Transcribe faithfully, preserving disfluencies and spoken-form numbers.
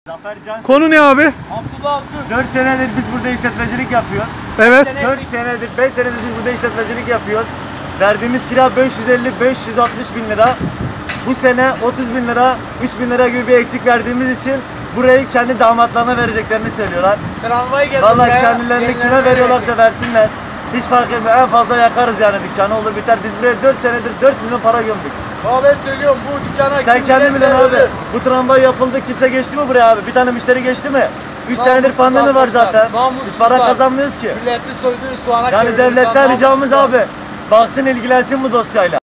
Zafer Can. Konu ne abi? Abdullah Abdül. dört senedir biz burada işletmecilik yapıyoruz. Evet. dört senedir, beş senedir biz burada işletmecilik yapıyoruz. Verdiğimiz kira beş yüz elli beş yüz altmış bin lira. Bu sene otuz bin lira, üç bin lira gibi bir eksik verdiğimiz için burayı kendi damatlarına vereceklerini söylüyorlar. Tramvayı geldi. Vallahi kendilerini kime veriyorlarsa versinler. Hiç fark etmiyor. En fazla yakarız yani dükkanı, olur biter. Biz buraya dört senedir dört milyon para gömdük. Baba ben söylüyorum bu dükkana Sen kim kendi girerse bilen abi. ölür. Bu tramvay yapıldı, kimse geçti mi buraya abi? Bir tane müşteri geçti mi? üç Namussuz senedir pandemi var arkadaşlar, zaten. Biz namussuzlar. para kazanmıyoruz ki. Milleti soyduğunuz soğana Yani çevirdiniz devletten lan, ricamız namussuzlar. abi. Baksın, ilgilensin bu dosyayla.